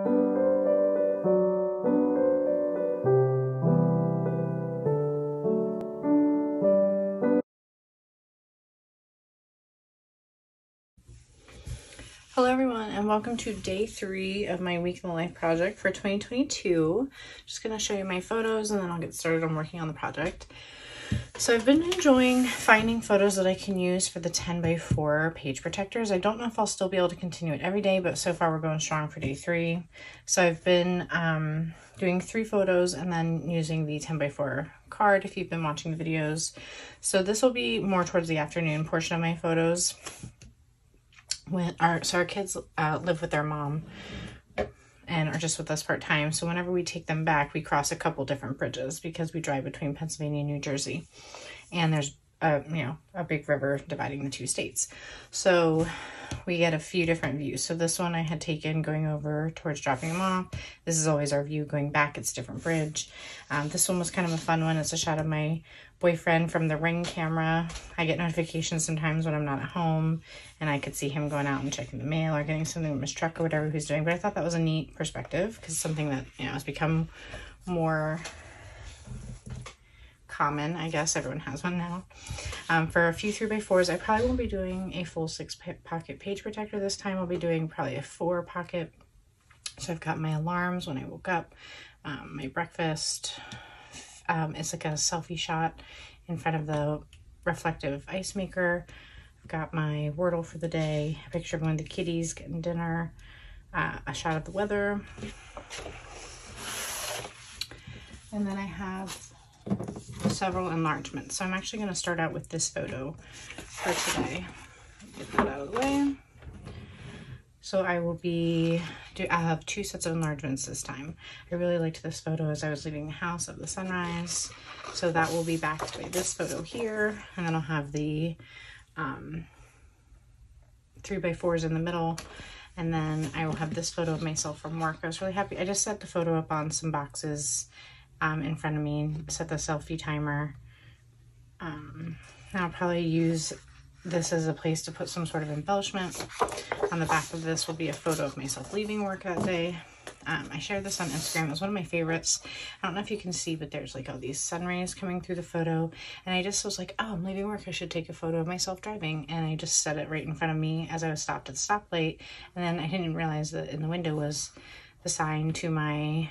Hello everyone, and welcome to day 3 of my week in the life project for 2022. Just gonna show you my photos and then I'll get started on working on the project. So I've been enjoying finding photos that I can use for the 10x4 page protectors. I don't know if I'll still be able to continue it every day, but so far we're going strong for day 3. So I've been doing 3 photos and then using the 10x4 card if you've been watching the videos. So this will be more towards the afternoon portion of my photos. Our kids live with their mom and are just with us part-time. So whenever we take them back, we cross a couple different bridges because we drive between Pennsylvania and New Jersey. And there's a big river dividing the 2 states. So we get a few different views. So this one I had taken going over towards dropping them off. This is always our view going back. It's a different bridge. This one was kind of a fun one. It's a shot of my boyfriend from the Ring camera. I get notifications sometimes when I'm not at home and I could see him going out and checking the mail or getting something from his truck or whatever he's doing. But I thought that was a neat perspective because it's something that, has become more common. I guess everyone has one now. For a few 3x4s, I probably won't be doing a full 6-pocket page protector this time. I'll be doing probably a 4-pocket. So I've got my alarms when I woke up, my breakfast. It's like a selfie shot in front of the reflective ice maker. I've got my Wordle for the day, a picture of one of the kitties getting dinner, a shot of the weather. And then I have several enlargements. So I'm actually going to start out with this photo for today. Get that out of the way. So I have 2 sets of enlargements this time. I really liked this photo as I was leaving the house of the sunrise. So that will be backed by this photo here. And then I'll have the 3x4s in the middle. And then I will have this photo of myself from work. I was really happy. I just set the photo up on some boxes in front of me, set the selfie timer. I'll probably use this as a place to put some sort of embellishment. On the back of this will be a photo of myself leaving work that day. I shared this on Instagram. It was one of my favorites. I don't know if you can see, but there's like all these sun rays coming through the photo. And I just was like, oh, I'm leaving work. I should take a photo of myself driving. And I just set it right in front of me as I was stopped at the stoplight. And then I didn't realize that in the window was the sign to my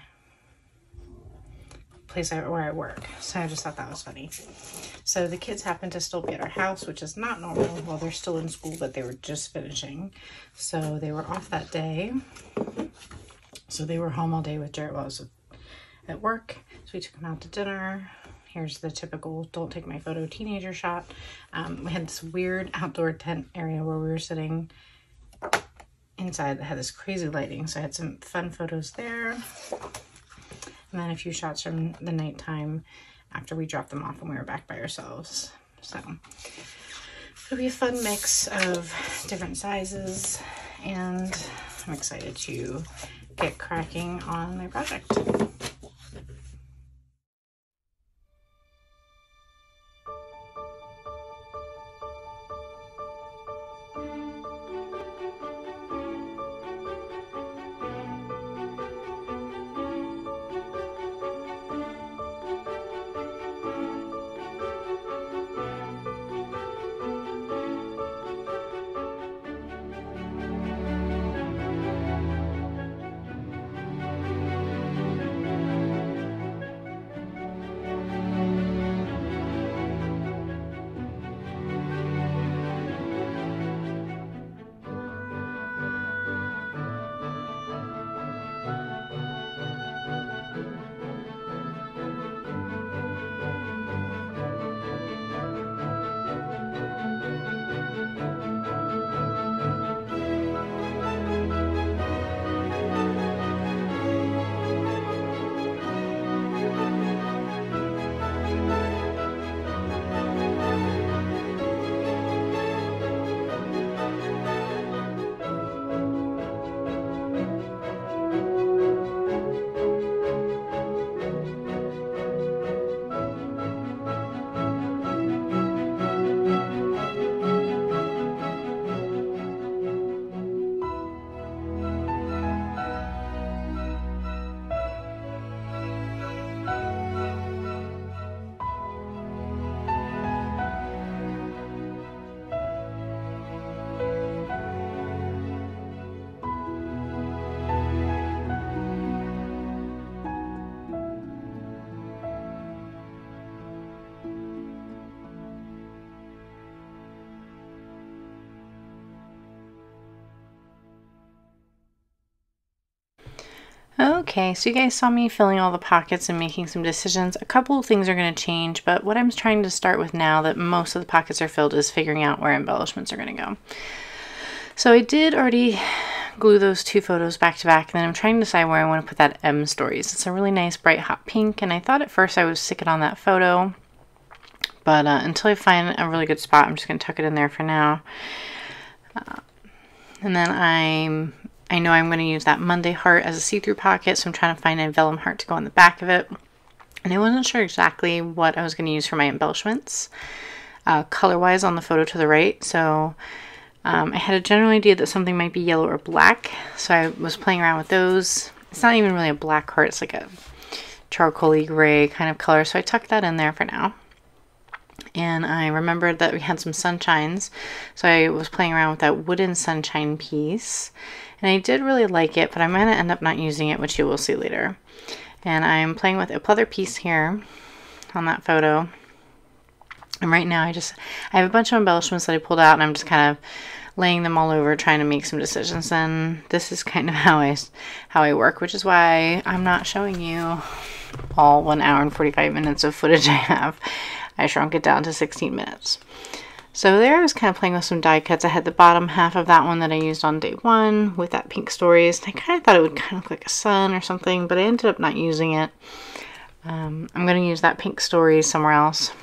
place where I work. So I just thought that was funny. So the kids happen to still be at our house, which is not normal. Well, they're still in school, but they were just finishing. So they were off that day. So they were home all day with Jarrett while I was at work. So we took them out to dinner. Here's the typical don't take my photo teenager shot. We had this weird outdoor tent area where we were sitting inside that had this crazy lighting. So I had some fun photos there. And then a few shots from the nighttime after we dropped them off and we were back by ourselves. So it'll be a fun mix of different sizes, and I'm excited to get cracking on my project. Okay, so you guys saw me filling all the pockets and making some decisions. A couple of things are going to change, but what I'm trying to start with now that most of the pockets are filled is figuring out where embellishments are going to go. So I did already glue those 2 photos back to back, and then I'm trying to decide where I want to put that M Stories. It's a really nice bright hot pink, and I thought at first I would stick it on that photo, but until I find a really good spot, I'm just going to tuck it in there for now. And then I know I'm going to use that Monday heart as a see-through pocket, so I'm trying to find a vellum heart to go on the back of it. And I wasn't sure exactly what I was going to use for my embellishments, color-wise on the photo to the right. So I had a general idea that something might be yellow or black, so I was playing around with those. It's not even really a black heart, it's like a charcoaly gray kind of color, so I tucked that in there for now. And I remembered that we had some sunshines, so I was playing around with that wooden sunshine piece. And I did really like it, but I'm going to end up not using it, which you will see later. And I'm playing with a pleather piece here on that photo. And right now I have a bunch of embellishments that I pulled out, and I'm just kind of laying them all over, trying to make some decisions. And this is kind of how I work, which is why I'm not showing you all 1 hour and 45 minutes of footage I have. I shrunk it down to 16 minutes. So there I was kind of playing with some die cuts. I had the bottom half of that one that I used on day 1 with that Pink Stories. I kind of thought it would kind of look like a sun or something, but I ended up not using it. I'm going to use that Pink Stories somewhere else.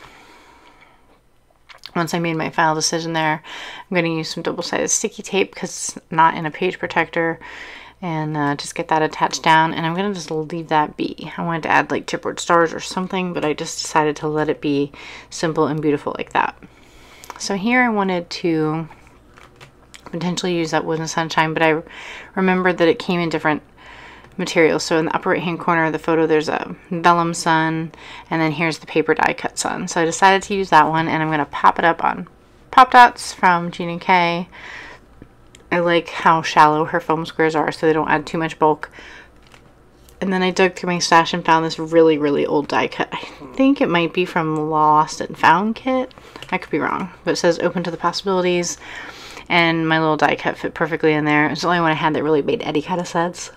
Once I made my final decision there, I'm going to use some double-sided sticky tape because it's not in a page protector, and just get that attached down, and I'm going to just leave that be. I wanted to add like chipboard stars or something, but I just decided to let it be simple and beautiful like that. So here I wanted to potentially use that wooden sunshine, but I remembered that it came in different materials. So in the upper right hand corner of the photo there's a vellum sun, and then here's the paper die cut sun. So I decided to use that one, and I'm going to pop it up on Pop Dots from Gina K. I like how shallow her foam squares are, so they don't add too much bulk. And then I dug through my stash and found this really, really old die cut. I think it might be from Lost and Found kit. I could be wrong, but it says open to the possibilities, and my little die cut fit perfectly in there. It's the only one I had that really made any kind of sense.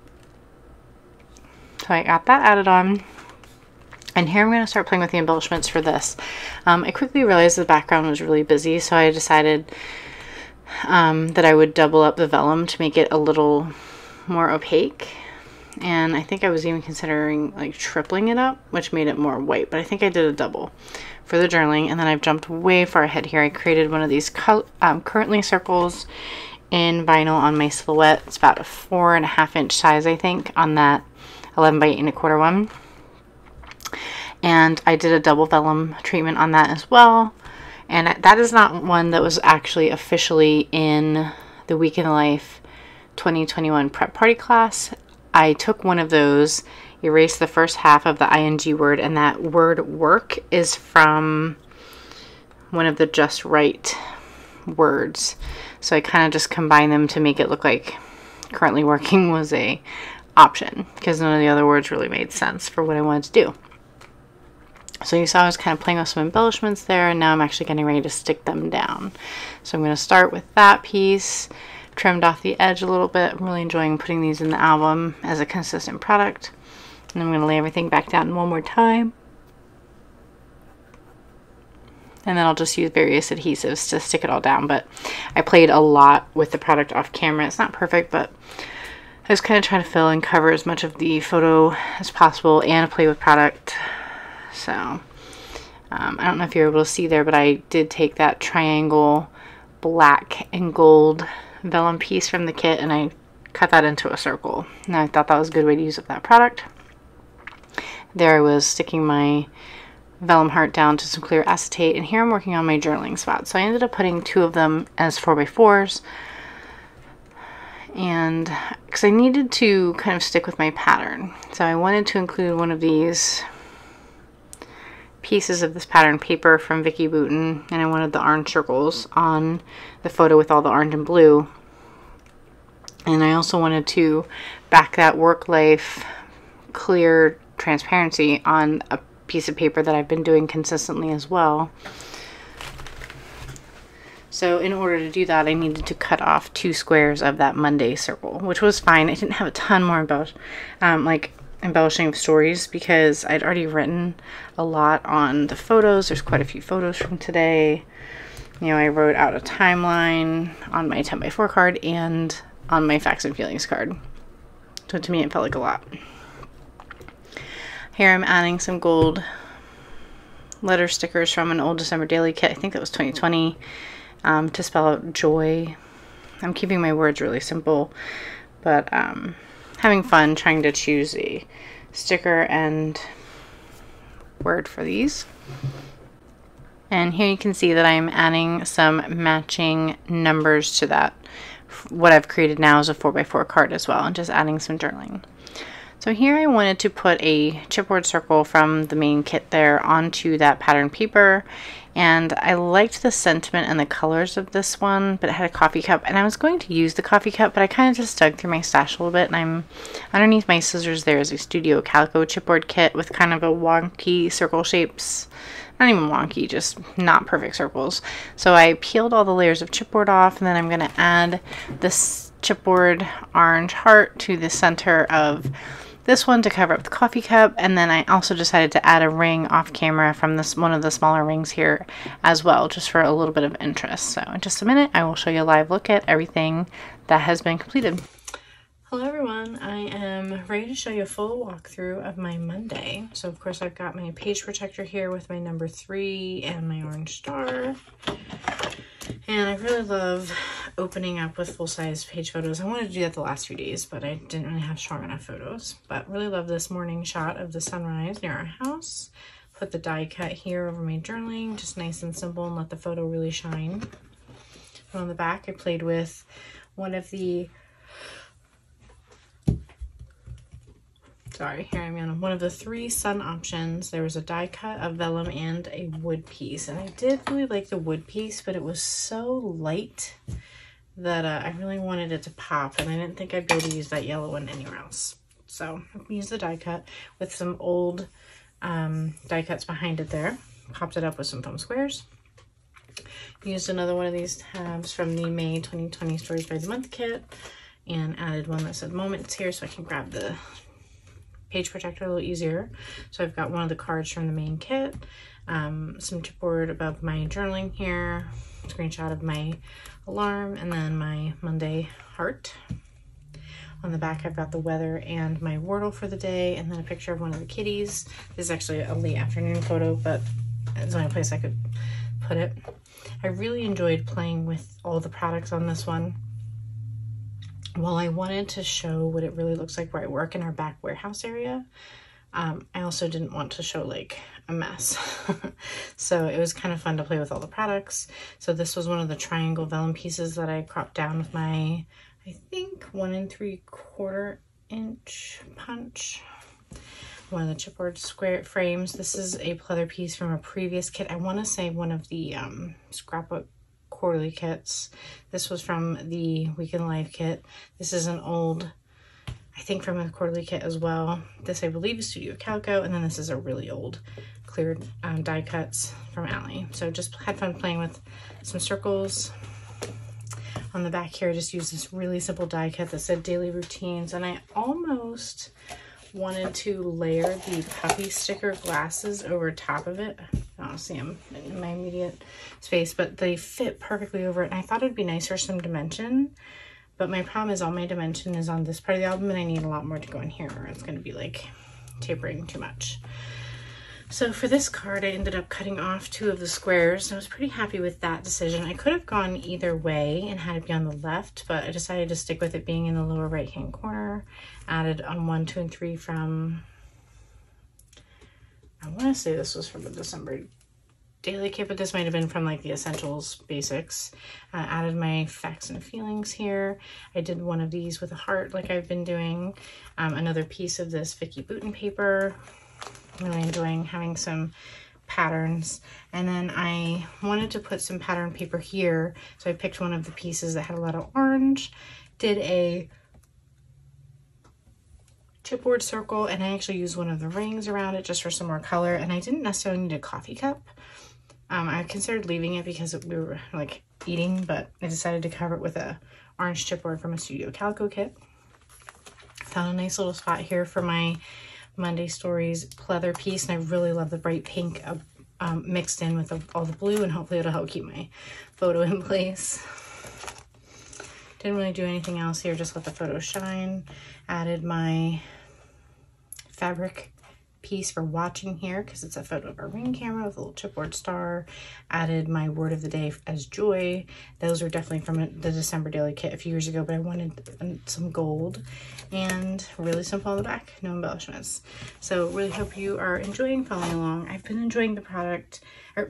So I got that added on. And here I'm going to start playing with the embellishments for this. I quickly realized the background was really busy, so I decided that I would double up the vellum to make it a little more opaque. And I think I was even considering like tripling it up, which made it more white, but I think I did a double for the journaling. And then I've jumped way far ahead here. I created one of these currently circles in vinyl on my silhouette. It's about a 4.5 inch size, I think, on that 11 by 8 1/4 one. And I did a double vellum treatment on that as well. And that is not one that was actually officially in the Week in the Life 2021 prep party class. I took one of those, erased the first half of the ing word, and that word work is from one of the Just Right words. So I kind of just combined them to make it look like currently working was a option, because none of the other words really made sense for what I wanted to do. So you saw I was kind of playing with some embellishments there, and now I'm actually getting ready to stick them down. So I'm going to start with that piece, trimmed off the edge a little bit. I'm really enjoying putting these in the album as a consistent product. And I'm going to lay everything back down one more time. And then I'll just use various adhesives to stick it all down. But I played a lot with the product off camera. It's not perfect, but I was kind of trying to fill and cover as much of the photo as possible and play with product. So I don't know if you're able to see there, but I did take that triangle black and gold vellum piece from the kit, and I cut that into a circle. And I thought that was a good way to use up that product. There I was sticking my vellum heart down to some clear acetate, and here I'm working on my journaling spots. So I ended up putting 2 of them as 4x4s, and because I needed to kind of stick with my pattern, so I wanted to include one of these pieces of this pattern paper from Vicki Boutin, and I wanted the orange circles on the photo with all the orange and blue. And I also wanted to back that Work Life clear transparency on a piece of paper that I've been doing consistently as well. So in order to do that, I needed to cut off 2 squares of that Monday circle, which was fine. I didn't have a ton more embellishing of stories because I'd already written a lot on the photos. There's quite a few photos from today. You know, I wrote out a timeline on my 10x4 card and on my facts and feelings card. So to me, it felt like a lot. Here I'm adding some gold letter stickers from an old December daily kit. I think that was 2020, to spell out joy. I'm keeping my words really simple, but having fun trying to choose a sticker and word for these. And here you can see that I'm adding some matching numbers to that. What I've created now is a 4x4 card as well, and just adding some journaling. So here I wanted to put a chipboard circle from the main kit there onto that pattern paper, and I liked the sentiment and the colors of this one, but it had a coffee cup, and I was going to use the coffee cup, but I kind of just dug through my stash a little bit, and I'm underneath my scissors there is a Studio Calico chipboard kit with kind of a wonky circle shapes. Not even wonky, just not perfect circles. So I peeled all the layers of chipboard off, and then I'm going to add this chipboard orange heart to the center of this one to cover up the coffee cup, and then I also decided to add a ring off camera from this one of the smaller rings here as well, just for a little bit of interest. So in just a minute, I will show you a live look at everything that has been completed. Hello everyone, I am ready to show you a full walkthrough of my Monday. So of course I've got my page protector here with my number 3 and my orange star. And I really love opening up with full-size page photos. I wanted to do that the last few days, but I didn't really have strong enough photos. But really love this morning shot of the sunrise near our house. Put the die cut here over my journaling, just nice and simple, and let the photo really shine. And on the back, I played with one of the here I'm on one of the 3 sun options. There was a die cut, a vellum, and a wood piece. And I did really like the wood piece, but it was so light that I really wanted it to pop, and I didn't think I'd be able to use that yellow one anywhere else. So I used the die cut with some old die cuts behind it there. Popped it up with some foam squares. Used another one of these tabs from the May 2020 Stories by the Month kit and added one that said moments here so I can grab the page protector a little easier. So I've got one of the cards from the main kit, some chipboard above my journaling here, screenshot of my alarm, and then my Monday heart. On the back I've got the weather and my Wordle for the day, and then a picture of one of the kitties. This is actually a late afternoon photo, but it's the only place I could put it. I really enjoyed playing with all the products on this one. While I wanted to show what it really looks like where I work in our back warehouse area, I also didn't want to show like a mess. So it was kind of fun to play with all the products. So this was one of the triangle vellum pieces that I cropped down with my, I think, 1 3/4 inch punch. One of the chipboard square frames. This is a pleather piece from a previous kit. I want to say one of the scrapbook quarterly kits. This was from the Week in Life kit. This is an old, I think, from a quarterly kit as well. This I believe is Studio Calico, and then this is a really old cleared die cuts from Ally. So just had fun playing with some circles. On the back here I just used this really simple die cut that said daily routines, and I almost wanted to layer the puppy sticker glasses over top of it. I don't see them in my immediate space, but they fit perfectly over it, and I thought it'd be nice for some dimension. But my problem is all my dimension is on this part of the album, and I need a lot more to go in here, or it's going to be like tapering too much. So for this card, I ended up cutting off 2 of the squares. I was pretty happy with that decision. I could have gone either way and had it be on the left, but I decided to stick with it being in the lower right-hand corner. Added on 1, 2, and 3 from, I want to say this was from the December daily kit, but this might have been from like the Essentials Basics. Added my facts and feelings here. I did one of these with a heart like I've been doing. Another piece of this Vicki Boutin paper. Really enjoying having some patterns. And then I wanted to put some pattern paper here, so I picked one of the pieces that had a lot of orange, did a chipboard circle, and I actually used one of the rings around it just for some more color. And I didn't necessarily need a coffee cup. I considered leaving it because we were like eating, but I decided to cover it with a orange chipboard from a Studio Calico kit. Found a nice little spot here for my Monday Stories pleather piece, and I really love the bright pink mixed in with all the blue, and hopefully it'll help keep my photo in place. Didn't really do anything else here, just let the photo shine. Added my fabric piece for watching here because it's a photo of a Ring camera with a little chipboard star. Added my word of the day as joy. Those were definitely from the December daily kit a few years ago, but I wanted some gold, and really simple on the back, no embellishments. So really hope you are enjoying following along. I've been enjoying the project,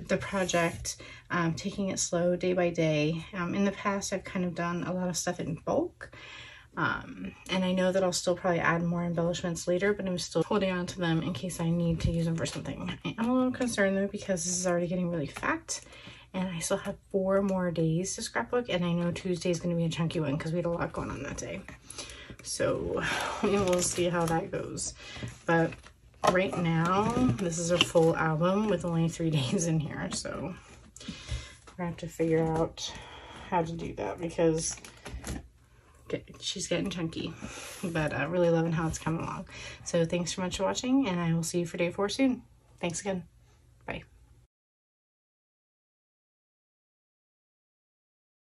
taking it slow day by day. In the past, I've kind of done a lot of stuff in bulk. And I know that I'll still probably add more embellishments later, but I'm still holding on to them in case I need to use them for something. I'm a little concerned though because this is already getting really fat, and I still have 4 more days to scrapbook, and I know Tuesday is going to be a chunky one because we had a lot going on that day. So we will see how that goes. But right now, this is a full album with only 3 days in here, so we're gonna have to figure out how to do that because she's getting chunky, but really loving how it's coming along. So thanks so much for watching, and I will see you for day 4 soon. Thanks again. Bye.